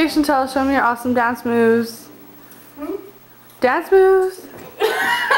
Okay, Chantel, show me your awesome dance moves. Dance moves.